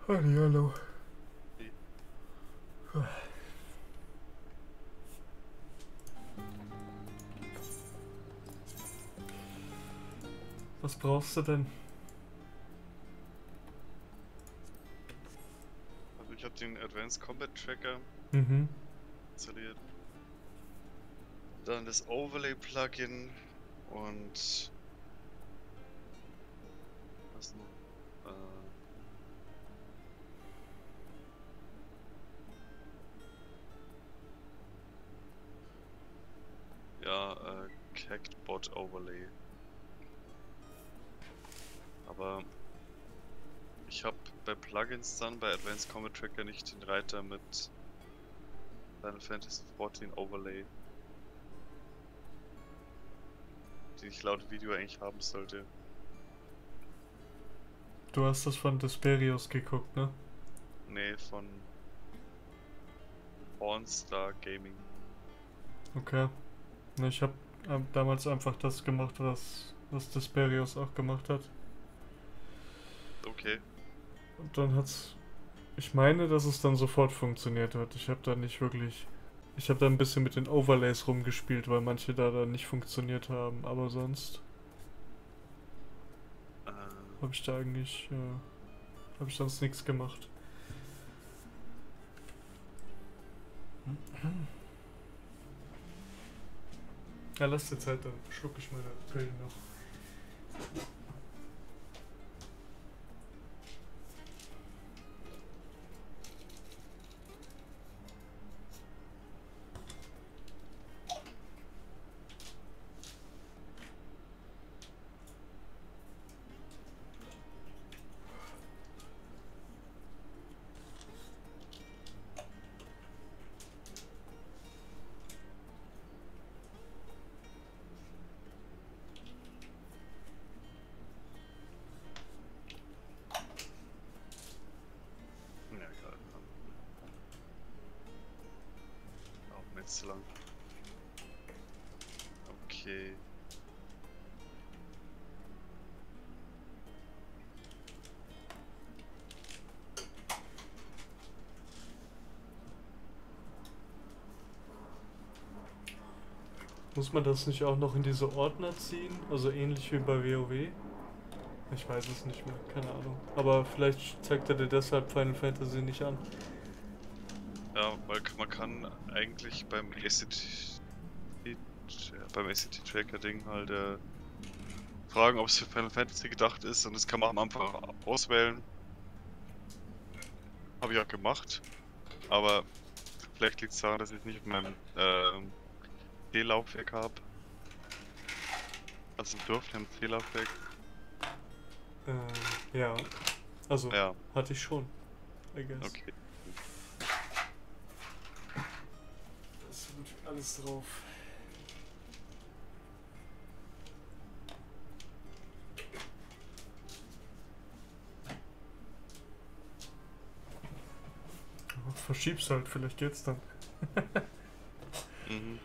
Hallo. Was brauchst du denn? Also ich habe den Advanced Combat Tracker Mhm. installiert. Dann das Overlay Plugin und was noch? Cactbot Overlay. Aber ich habe bei Plugins dann bei Advanced Combat Tracker nicht den Reiter mit Final Fantasy XIV Overlay, den ich laut Video eigentlich haben sollte. Du hast das von Desperios geguckt, ne? Nee, von Pornstar Gaming. Okay. Ne, ich hab damals einfach das gemacht, was Desperios auch gemacht hat. Okay. Und dann hat's. Ich meine, dass es dann sofort funktioniert hat. Ich habe da nicht wirklich. Ich habe da ein bisschen mit den Overlays rumgespielt, weil manche da dann nicht funktioniert haben. Aber sonst Äh, habe ich da eigentlich. Habe ich sonst nichts gemacht. Ja, lass dir Zeit, dann schluck ich meine Pillen noch. ja, egal. Auch nicht zu lang. Okay. Muss man das nicht auch noch in diese Ordner ziehen? Also ähnlich wie bei WoW? Ich weiß es nicht mehr, keine Ahnung. Aber vielleicht zeigt er dir deshalb Final Fantasy nicht an. Ja, weil man kann eigentlich beim ACT Tracker Ding halt fragen, ob es für Final Fantasy gedacht ist, und das kann man am Anfang auswählen. Habe ich auch gemacht, aber vielleicht liegt es daran, dass ich nicht auf meinem C-Laufwerk habe. Also im Dorf haben C-Laufwerk. Ja. Also, Ja, hatte ich schon, I guess. okay. Da ist gut alles drauf. Verschieb's halt, vielleicht geht's dann. Mhm,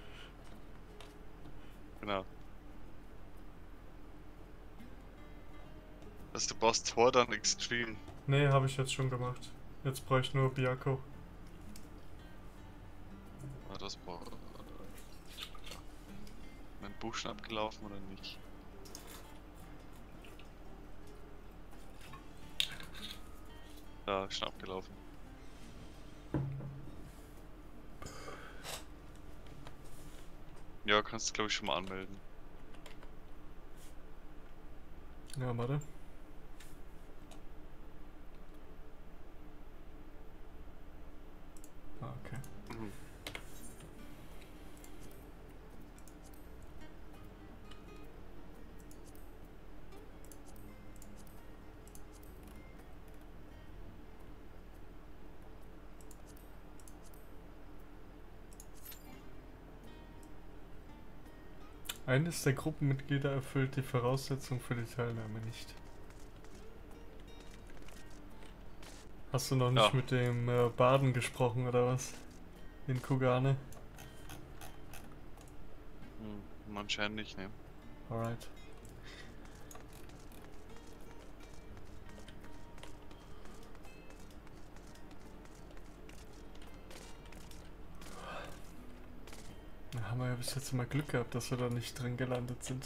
genau. Also du brauchst Tor dann Extreme. Nee, habe ich jetzt schon gemacht. Jetzt brauche ich nur Biako. War das mein Buch schon abgelaufen oder nicht? Ja, schon abgelaufen. Ja, kannst du glaube ich schon mal anmelden. Ja, warte. Ah, okay. Mhm. Eines der Gruppenmitglieder erfüllt die Voraussetzung für die Teilnahme nicht. Hast du noch nicht Ja, mit dem Baden gesprochen oder was? In Kugane? anscheinend nicht, ne? Alright. haben wir ja bis jetzt immer Glück gehabt, dass wir da nicht drin gelandet sind.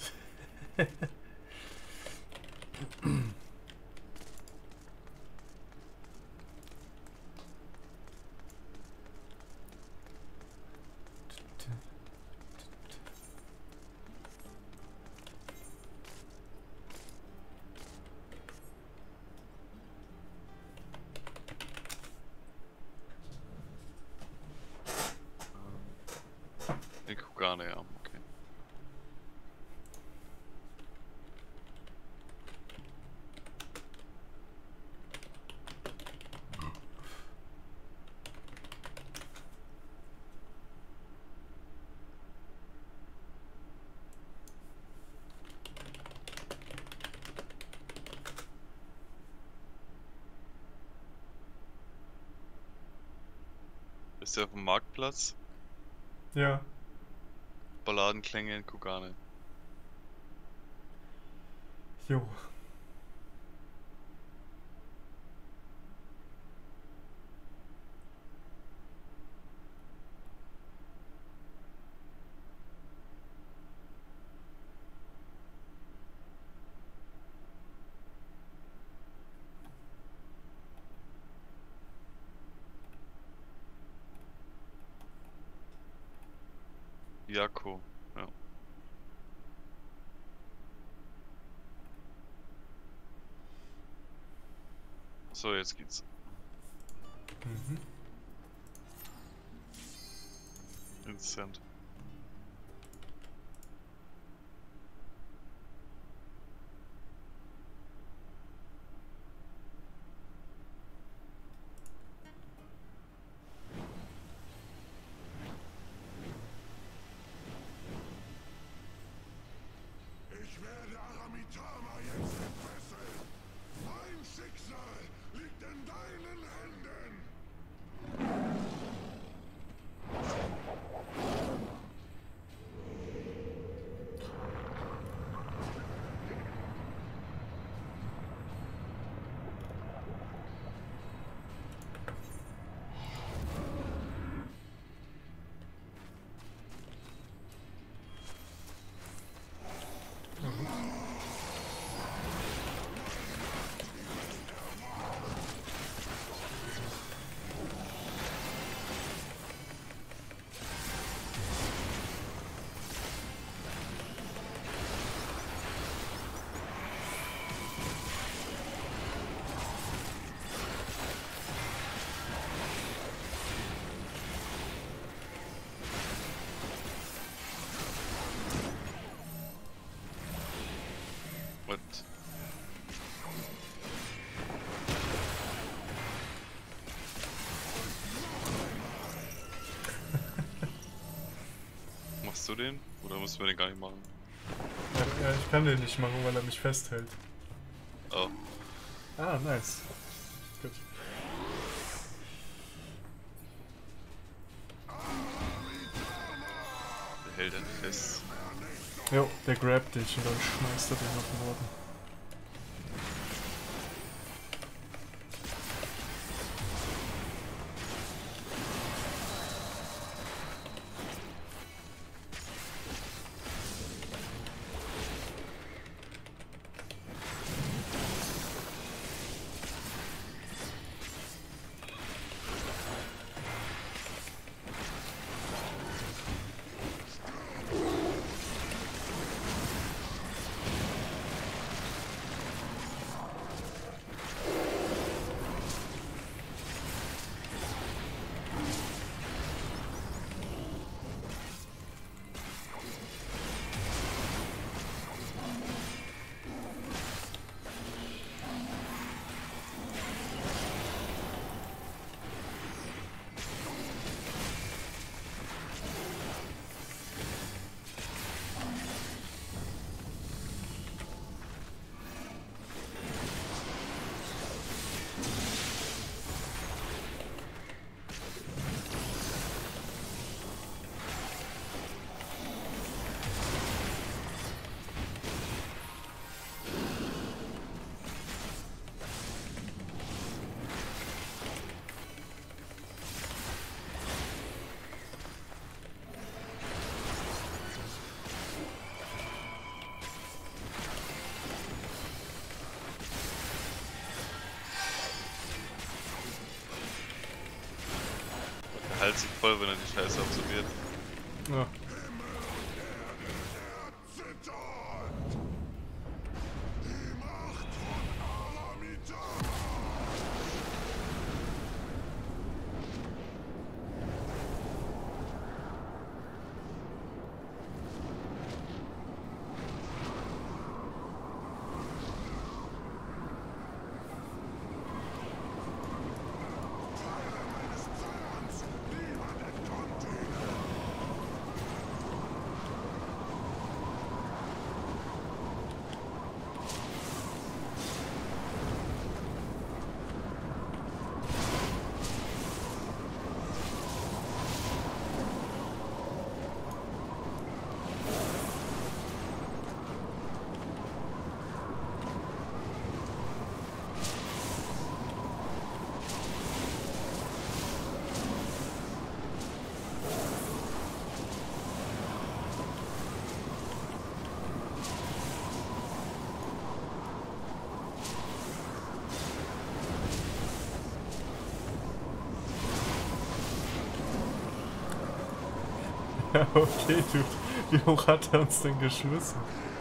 In Kugane, ja, okay. Ist der auf dem Marktplatz? Ja. Balladenklänge in Kugane. Jo. Jako, ja. So, jetzt geht's. Mhm. Instant. Ich werde Aramitama jetzt entfesseln. Mein Schicksal liegt in deinen Händen. What? Machst du den? Oder müssen wir den gar nicht machen? Ja, ich kann den nicht machen, weil er mich festhält. Oh. Ah, nice. Gut. Der hält dann fest. Jo, der grabt dich und dann schmeißt er dich auf den Boden. heilt sich voll, wenn er die Scheiße absorbiert. Ja. Zittert! Die Macht von Aramitama! Ja, okay, Dude. Wie hoch hat er uns denn geschmissen?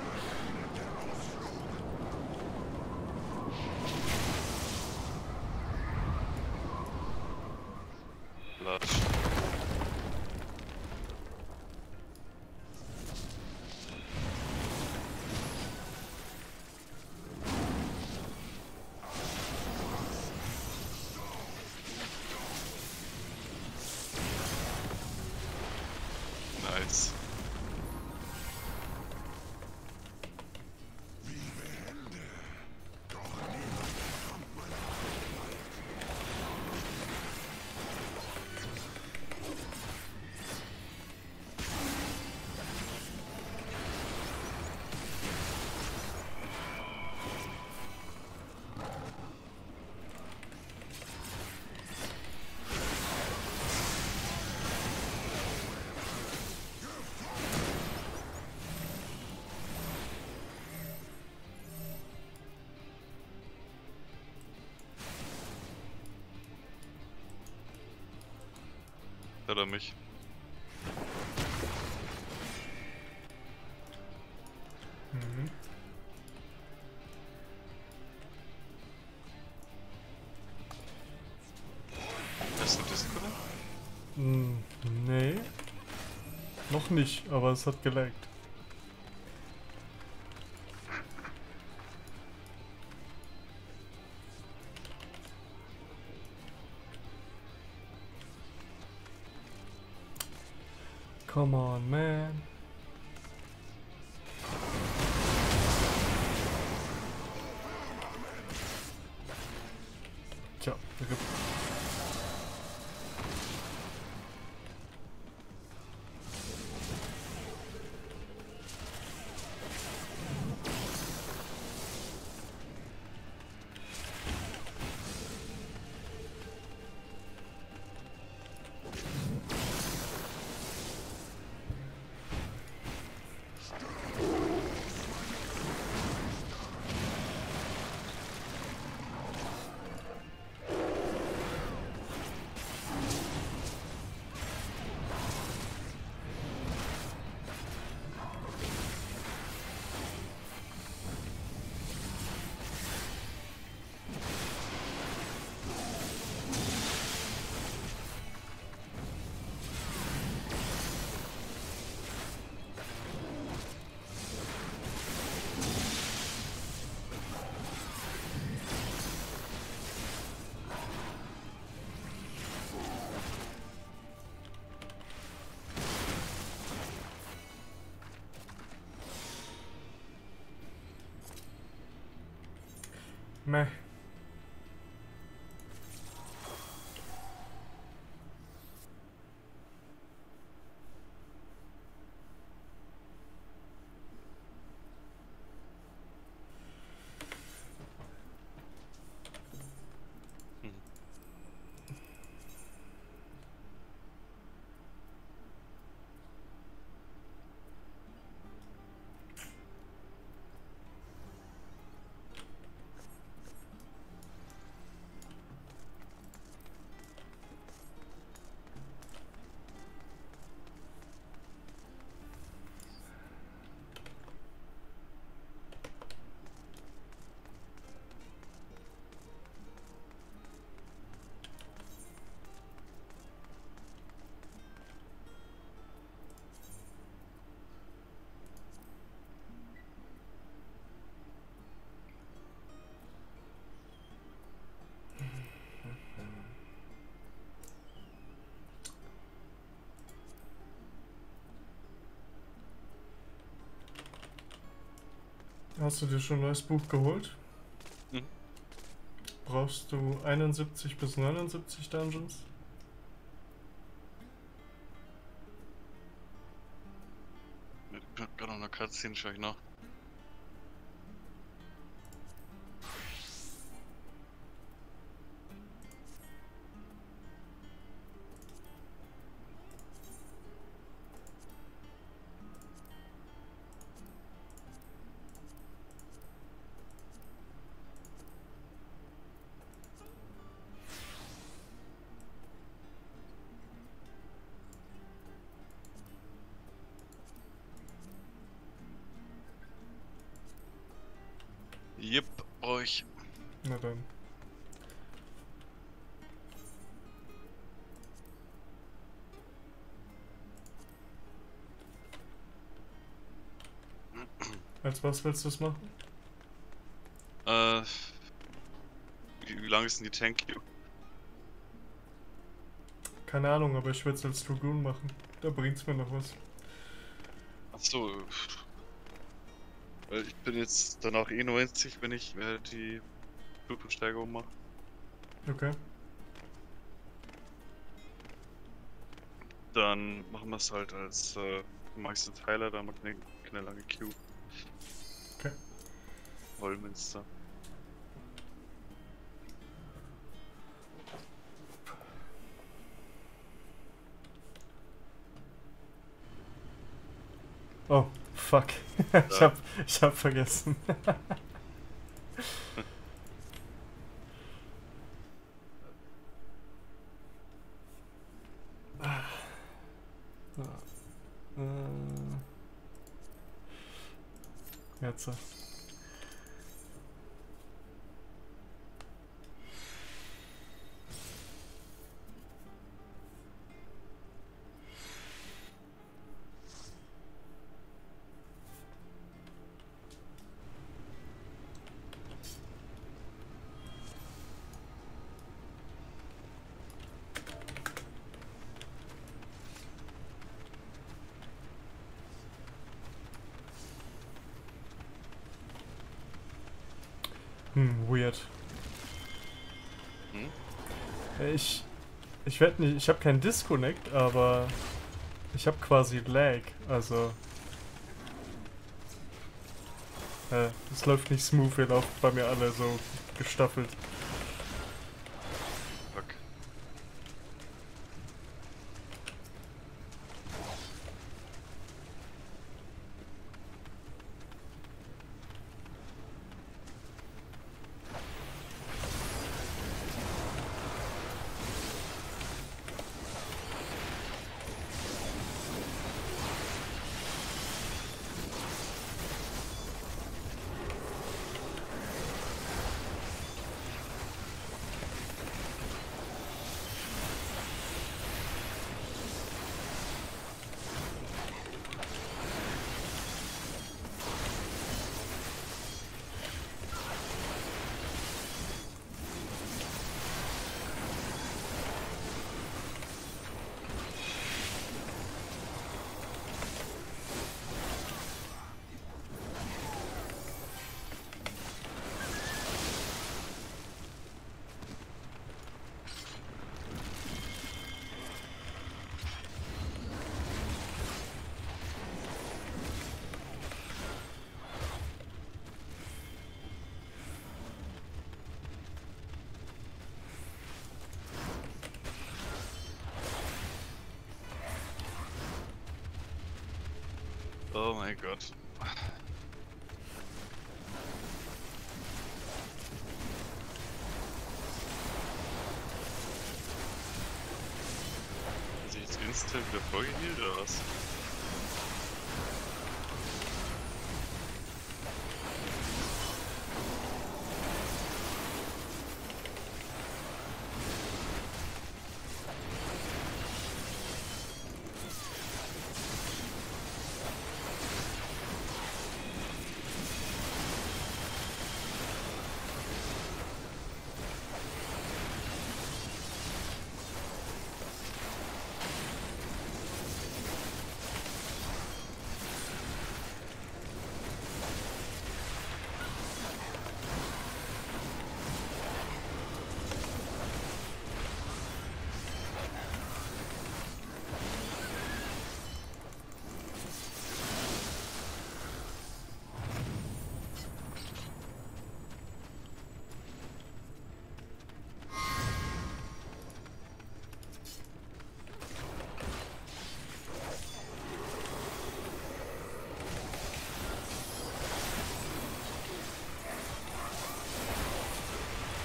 Latsch. Nice. Hat er mich. Mhm. Hast du Discord? Nee. Noch nicht, aber es hat gelaggt. Come on, man. Tja, RIP. Meh. Hast du dir schon ein neues Buch geholt? Mhm. Brauchst du 71 bis 79 Dungeons? Gerade noch eine Cutscene, schau ich nach. Jep, brauch ich. Na dann. Als was willst du es machen? Äh, wie lang ist denn die Tank Queue? Keine Ahnung, aber ich würde es als Dragoon machen. Da bringt's mir noch was. Achso, weil ich bin jetzt danach eh 90, wenn ich die Blutversteigerung mache. Okay. Dann machen wir es halt als magst du Tyler, dann macht keine lange Queue. Okay. Wollmünster. Oh, fuck. Ich hab vergessen. Jetzt. Weird. Hm? Ich werde nicht, ich habe keinen Disconnect, aber ich habe quasi Lag, also es läuft nicht smooth, wir laufen bei mir alle so gestaffelt. Fuck. Oh mein Gott. Ist jetzt instant wieder vorgehielt oder was?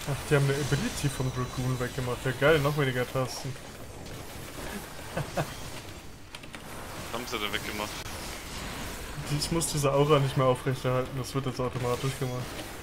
Ach, die haben eine Ability von Dragoon weggemacht. Ja geil, noch weniger Tasten. Haben sie denn weggemacht? Ich muss diese Aura nicht mehr aufrechterhalten, das wird jetzt automatisch gemacht.